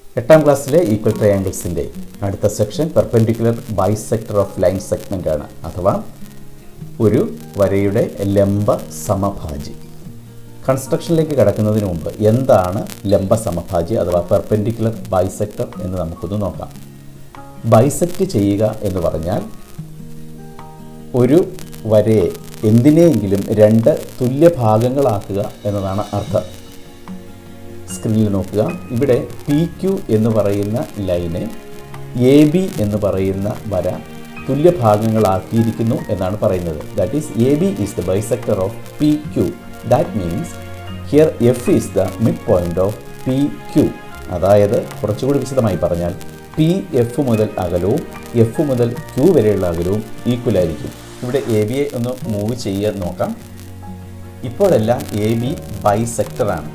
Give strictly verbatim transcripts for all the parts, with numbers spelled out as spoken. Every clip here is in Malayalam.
എട്ടാം ക്ലാസ്സിലെ ഈക്വൽ ട്രയാങ്കിൾസിൻ്റെ അടുത്ത section perpendicular bisector of line segment ആണ്, അഥവാ ഒരു വരയുടെ ലംബ സമഭാജി. കൺസ്ട്രക്ഷനിലേക്ക് കടക്കുന്നതിന് മുമ്പ് എന്താണ് ലംബ സമഭാജി അഥവാ പെർപെൻഡിക്കുലർ ബൈസെക്ടർ എന്ന് നമുക്കൊന്ന് നോക്കാം. ബൈസെക്റ്റ് ചെയ്യുക എന്ന് പറഞ്ഞാൽ ഒരു വരയെ എന്തിനെയെങ്കിലും രണ്ട് തുല്യ ഭാഗങ്ങളാക്കുക എന്നതാണ് അർത്ഥം. സ്ക്രീനിൽ നോക്കുക. ഇവിടെ പി ക്യു എന്ന് പറയുന്ന ലൈനെ എ ബി എന്ന് പറയുന്ന വര തുല്യ ഭാഗങ്ങളാക്കിയിരിക്കുന്നു എന്നാണ് പറയുന്നത്. That is A B is the bisector of P Q. That means here F is the mid point of P Q. അതായത് കുറച്ചുകൂടി വിശദമായി പറഞ്ഞാൽ പി എഫ് മുതൽ അകലവും എഫ് മുതൽ ക്യു വരെയുള്ള അകലവും ഈക്വൽ ആയിരിക്കും. ഇവിടെ എ ബിയെ ഒന്ന് മൂവ് ചെയ്യാൻ നോക്കാം. ഇപ്പോഴെല്ലാം എ ബി ബൈസെക്ടറാണ്,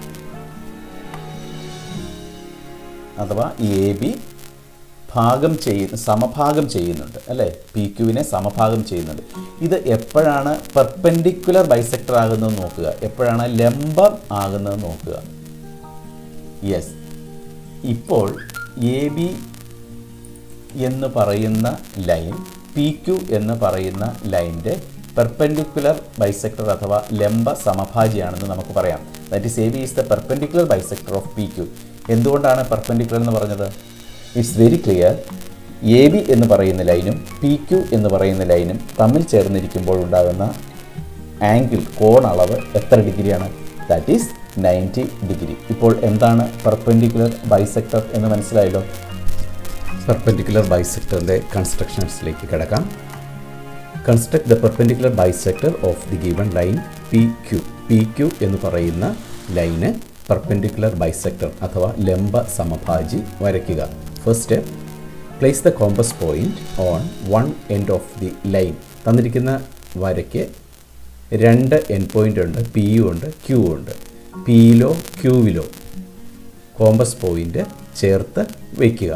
അഥവാ എ ബി ഭാഗം ചെയ്യുന്ന സമഭാഗം ചെയ്യുന്നുണ്ട് അല്ലേ, പി ക്യുവിനെ സമഭാഗം ചെയ്യുന്നുണ്ട്. ഇത് എപ്പോഴാണ് പെർപെൻഡിക്കുലർ ബൈസെക്ടർ ആകുന്നത് നോക്കുക, എപ്പോഴാണ് ലംബം ആകുന്നത് നോക്കുക. യെസ്, ഇപ്പോൾ എ ബി എന്ന് പറയുന്ന ലൈൻ പി ക്യു എന്ന് പറയുന്ന ലൈൻ്റെ പെർപെൻഡിക്കുലർ ബൈസെക്ടർ അഥവാ ലംബ സമഭാജിയാണെന്ന് നമുക്ക് പറയാം. That is A B is the perpendicular bisector of P Q. എന്തുകൊണ്ടാണ് പെർപെൻഡിക്കുലർ എന്ന് പറഞ്ഞത്? It's very clear. A B എന്ന് പറയുന്ന ലൈനും പി ക്യു എന്ന് പറയുന്ന ലൈനും തമ്മിൽ ചേർന്നിരിക്കുമ്പോൾ ഉണ്ടാകുന്ന ആംഗിൾ കോൺ അളവ് എത്ര ഡിഗ്രിയാണ്? That is ninety degree. ഇപ്പോൾ എന്താണ് പെർപെൻഡിക്കുലർ ബൈസെക്ടർ എന്ന് മനസ്സിലായല്ലോ. പെർപെൻഡിക്കുലർ ബൈസെക്ടറിൻ്റെ കൺസ്ട്രക്ഷൻസിലേക്ക് കിടക്കാം. Construct the perpendicular bisector of the given line P Q. P Q എന്ന് പറയുന്ന ലൈന് പെർപെൻഡിക്കുലർ ബൈസെക്ടർ അഥവാ ലംബ സമഭാജി വരയ്ക്കുക. First step, place the compass point on one end of the line. തന്നിരിക്കുന്ന വരയ്ക്ക് രണ്ട് എൻഡ് പോയിൻ്റ് ഉണ്ട്, പി യു ഉണ്ട്, ക്യു ഉണ്ട്. പിയിലോ ക്യൂവിലോ കോമ്പസ് പോയിന്റ് ചേർത്ത് വയ്ക്കുക.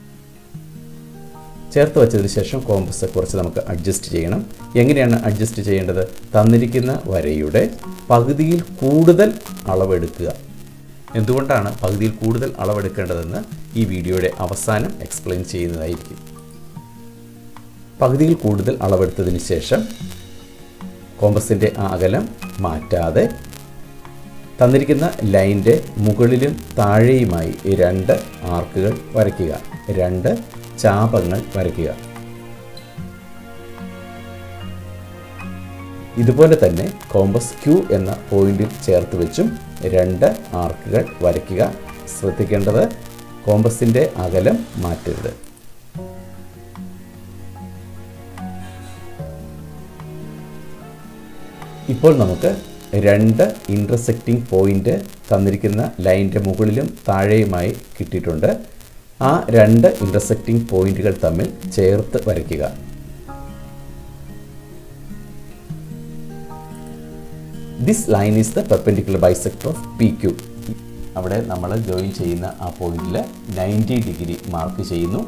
ചേർത്ത് വച്ചതിന് ശേഷം കോമ്പസ് കുറച്ച് നമുക്ക് അഡ്ജസ്റ്റ് ചെയ്യണം. എങ്ങനെയാണ് അഡ്ജസ്റ്റ് ചെയ്യേണ്ടത്? തന്നിരിക്കുന്ന വരയുടെ പകുതിയിൽ കൂടുതൽ അളവെടുക്കുക. എന്തുകൊണ്ടാണ് പകുതിയിൽ കൂടുതൽ അളവെടുക്കേണ്ടതെന്ന് ഈ വീഡിയോയുടെ അവസാനം എക്സ്പ്ലെയിൻ ചെയ്യുന്നതായിരിക്കും. പകുതിയിൽ കൂടുതൽ അളവെടുത്തതിന് ശേഷം കോമ്പസിൻ്റെ ആ അകലം മാറ്റാതെ തന്നിരിക്കുന്ന ലൈൻ്റെ മുകളിലും താഴെയുമായി രണ്ട് ആർക്കുകൾ വരയ്ക്കുക, രണ്ട് ചാപങ്ങൾ വരയ്ക്കുക. ഇതുപോലെ തന്നെ കോമ്പസ് ക്യു എന്ന പോയിന്റിൽ ചേർത്ത് വെച്ചും രണ്ട് ആർക്കുകൾ വരയ്ക്കുക. ശ്രദ്ധിക്കേണ്ടത് കോമ്പസിൻ്റെ അകലം മാറ്റരുത്. ഇപ്പോൾ നമുക്ക് രണ്ട് ഇൻ്റർസെക്റ്റിംഗ് പോയിന്റ് തന്നിരിക്കുന്ന ലൈൻ്റെ മുകളിലും താഴെയുമായി കിട്ടിയിട്ടുണ്ട്. ആ രണ്ട് ഇൻ്റർസെക്റ്റിംഗ് പോയിന്റുകൾ തമ്മിൽ ചേർത്ത് വരയ്ക്കുക. This line is the perpendicular bisector of P Q. അവിടെ നമ്മൾ ജോയിൻ ചെയ്യുന്ന ആ പോയിന്റിൽ നയൻറ്റി ഡിഗ്രി മാർക്ക് ചെയ്യുന്നു.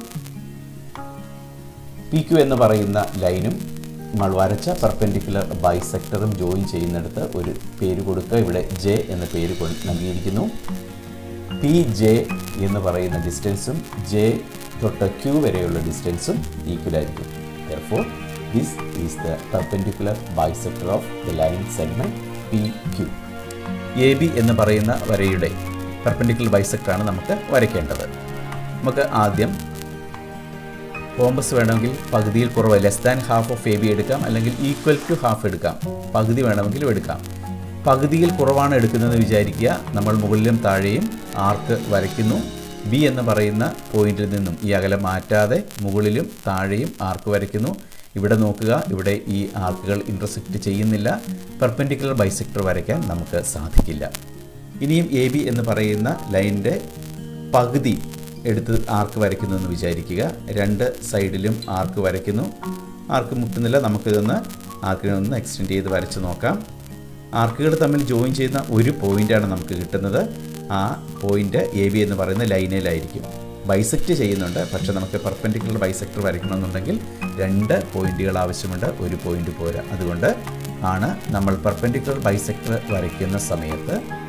പി ക്യു എന്ന് പറയുന്ന ലൈനും നമ്മൾ വരച്ച പെർപെൻഡിക്കുലർ ബൈസെക്ടറും ജോയിൻ ചെയ്യുന്നിടത്ത് ഒരു പേര് കൊടുക്കുക. ഇവിടെ ജെ എന്ന പേര് നൽകിയിരിക്കുന്നു. പി ജെ എന്ന് പറയുന്ന ഡിസ്റ്റൻസും ജെ തൊട്ട് ക്യൂ വരെയുള്ള ഡിസ്റ്റൻസും ഈക്വൽ ആയിരിക്കും. Therefore, this is the perpendicular bisector of the line segment P Q. A B എന്ന് പറയുന്ന വരയുടെ പെർപെൻഡിക്കുലർ ബൈസെക്ടർ ആണ് നമുക്ക് വരയ്ക്കേണ്ടത്. നമുക്ക് ആദ്യം കോമ്പസ് വേണമെങ്കിൽ പകുതിയിൽ കുറവ് less than half of A B എടുക്കാം, അല്ലെങ്കിൽ ഈക്വൽ ടു ഹാഫ് എടുക്കാം. പകുതി വേണമെങ്കിലും എടുക്കാം. പകുതിയിൽ കുറവാണ് എടുക്കുന്നതെന്ന് വിചാരിക്കുക. നമ്മൾ മുകളിലും താഴെയും ആർക്ക് വരയ്ക്കുന്നു. ബി എന്ന് പറയുന്ന പോയിന്റിൽ നിന്നും ഈ അകലം മാറ്റാതെ മുകളിലും താഴെയും ആർക്ക് വരയ്ക്കുന്നു. ഇവിടെ നോക്കുക, ഇവിടെ ഈ ആർക്കുകൾ ഇൻ്റർസെക്റ്റ് ചെയ്യുന്നില്ല. പെർപെൻഡിക്കുലർ ബൈസെക്ടർ വരയ്ക്കാൻ നമുക്ക് സാധിക്കില്ല. ഇനിയും എ ബി എന്ന് പറയുന്ന ലൈനിൻ്റെ പകുതി എടുത്ത് ആർക്ക് വരയ്ക്കുന്നു എന്ന് വിചാരിക്കുക. രണ്ട് സൈഡിലും ആർക്ക് വരയ്ക്കുന്നു. ആർക്ക് മുട്ടുന്നില്ല. നമുക്കിതൊന്ന് ആർക്കിനൊന്ന് എക്സ്റ്റെൻഡ് ചെയ്ത് വരച്ച് നോക്കാം. ആർക്കുകൾ തമ്മിൽ ജോയിൻ ചെയ്യുന്ന ഒരു പോയിൻ്റാണ് നമുക്ക് കിട്ടുന്നത്. ആ പോയിൻ്റ് എ ബി എന്ന് പറയുന്ന ലൈനിലായിരിക്കും. ബൈസെക്റ്റ് ചെയ്യുന്നുണ്ട്, പക്ഷേ നമുക്ക് പെർപെൻഡിക്കുലർ ബൈസെക്ടർ വരയ്ക്കണമെന്നുണ്ടെങ്കിൽ രണ്ട് പോയിന്റുകൾ ആവശ്യമുണ്ട്, ഒരു പോയിന്റ് പോരാ. അതുകൊണ്ട് ആണ് നമ്മൾ പെർപെൻഡിക്കുലർ ബൈസെക്ടർ വരയ്ക്കുന്ന സമയത്ത്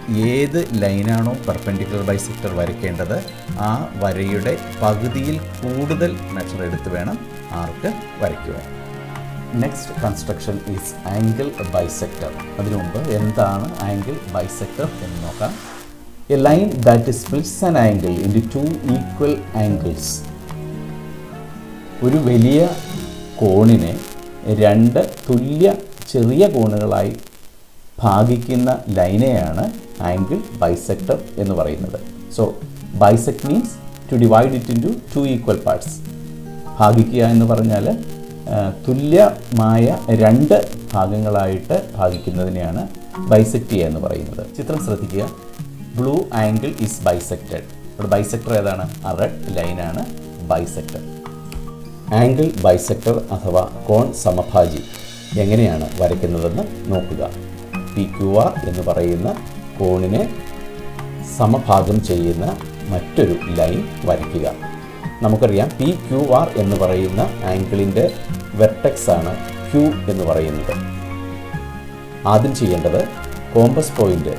ഏത് ലൈനാണോ പെർപെൻഡിക്കുലർ ബൈസെക്ടർ വരയ്ക്കേണ്ടത് ആ വരയുടെ പകുതിയിൽ കൂടുതൽ മെഷർ എടുത്ത് വേണം ആർക്ക് വരയ്ക്കുവാൻ. Next construction is angle bisector. അതിനു മുമ്പ് എന്താണ് ആംഗിൾ ബൈസെക്ടർ എന്ന് നോക്കാം. A line that splits an angle into two equal angles. ഒരു വലിയ കോണിനെ രണ്ട് തുല്യ ചെറിയ കോണുകളായി ഭാഗിക്കുന്ന ലൈനെയാണ് ആംഗിൾ ബൈസെക്ടർ എന്ന് പറയുന്നത്. So bisect means to divide it into two equal parts. ഭാഗിക്കുക എന്ന് പറഞ്ഞാൽ തുല്യമായ രണ്ട് ഭാഗങ്ങളായിട്ട് ഭാഗിക്കുന്നതിനെയാണ് ബൈസെക്ട് ചെയ്യുക എന്ന് പറയുന്നത്. ചിത്രം ശ്രദ്ധിക്കുക. Blue angle is bisected. ഇവിടെ ബൈസെക്ടർ ഏതാണ്? ആ റെഡ് ലൈനാണ് ബൈസെക്ടർ. ആംഗിൾ ബൈസെക്ടർ അഥവാ കോൺ സമഭാജി എങ്ങനെയാണ് വരയ്ക്കുന്നതെന്ന് നോക്കുക. പി ക്യു ആർ എന്ന് പറയുന്ന കോണിനെ സമഭാഗം ചെയ്യുന്ന മറ്റൊരു ലൈൻ വരയ്ക്കുക. നമുക്കറിയാം പി ക്യു ആർ എന്ന് പറയുന്ന ആംഗിളിൻ്റെ വെർട്ടെക്സ് ആണ് ക്യൂ എന്ന് പറയുന്നത്. ആദ്യം ചെയ്യേണ്ടത് കോമ്പസ് പോയിന്റ്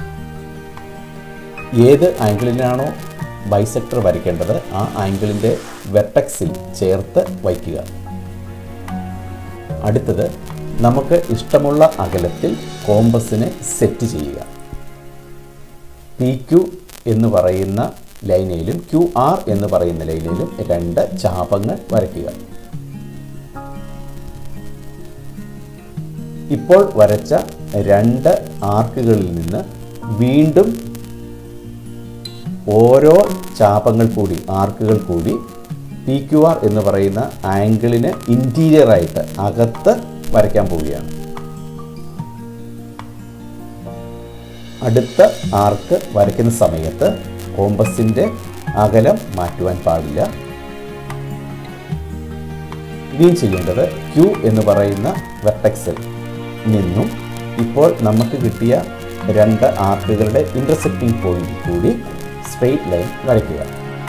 ഏത് ആംഗിളിനാണോ ബൈസെക്ടർ വരയ്ക്കേണ്ടത് ആ ആംഗിളിൻ്റെ വെർട്ടെക്സിൽ ചേർത്ത് വയ്ക്കുക. അടുത്തത് നമുക്ക് ഇഷ്ടമുള്ള അകലത്തിൽ കോമ്പസിനെ സെറ്റ് ചെയ്യുക. പി ക്യു എന്ന് പറയുന്ന ലൈനിലും ക്യു ആർ എന്ന് പറയുന്ന ലൈനിലും രണ്ട് ചാപങ്ങൾ വരയ്ക്കുക. ഇപ്പോൾ വരച്ച രണ്ട് ആർക്കുകളിൽ നിന്ന് വീണ്ടും ഓരോ ചാപങ്ങൾ കൂടി ആർക്കുകൾ കൂടി പി ക്യു ആർ എന്ന് പറയുന്ന ആംഗിളിന് ഇൻറ്റീരിയറായിട്ട് അകത്ത് വരയ്ക്കാൻ പോവുകയാണ്. അടുത്ത ആർക്ക് വരയ്ക്കുന്ന സമയത്ത് കോമ്പസിൻ്റെ അകലം മാറ്റുവാൻ പാടില്ല. ഇനിയും ചെയ്യേണ്ടത് ക്യൂ എന്ന് പറയുന്ന വെർട്ടെക്സിൽ നിന്നും ഇപ്പോൾ നമുക്ക് കിട്ടിയ രണ്ട് ആർക്കുകളുടെ ഇൻ്റർസെക്റ്റിംഗ് പോയിന്റ് കൂടി സ്ട്രെയിറ്റ് ലൈൻ വരയ്ക്കുക.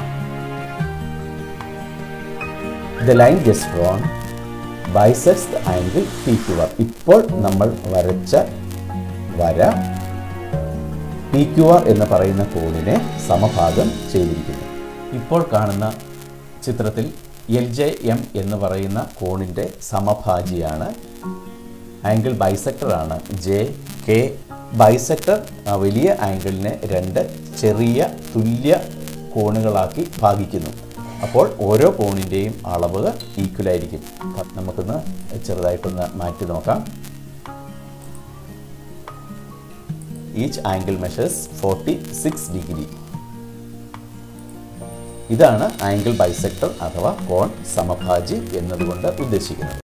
The line just drawn bisects the angle P Q R. ഇപ്പോൾ നമ്മൾ വരച്ച വര പി ക്യു ആർ എന്ന് പറയുന്ന കോണിനെ സമഭാഗം ചെയ്തിരിക്കുന്നു. ഇപ്പോൾ കാണുന്ന ചിത്രത്തിൽ എൽ ജെ എം എന്ന് പറയുന്ന കോണിൻ്റെ സമഭാജിയാണ്. ആംഗിൾ ബൈസെക്ടറാണ് ജെ കെ. ബൈസെക്ടർ വലിയ ആംഗിളിനെ രണ്ട് ചെറിയ തുല്യ കോണുകളാക്കി ഭാഗിക്കുന്നു. അപ്പോൾ ഓരോ കോണിൻ്റെയും അളവ് ഈക്വലായിരിക്കും. നമുക്കൊന്ന് ചെറുതായിട്ടൊന്ന് മാറ്റി നോക്കാം. Each angle measures forty six degree. ഇതാണ് ആംഗിൾ ബൈസെക്ടർ അഥവാ കോൺ സമഭാജി എന്നതുകൊണ്ട് ഉദ്ദേശിക്കുന്നത്.